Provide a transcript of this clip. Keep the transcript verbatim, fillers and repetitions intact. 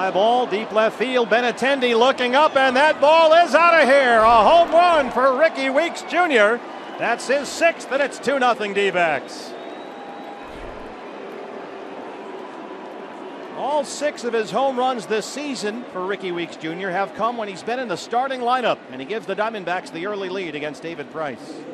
Fly ball, deep left field. Benintendi looking up, and that ball is out of here. A home run for Rickie Weeks Junior That's his sixth, and it's two nothing D-backs. All six of his home runs this season for Rickie Weeks Junior have come when he's been in the starting lineup, and he gives the Diamondbacks the early lead against David Price.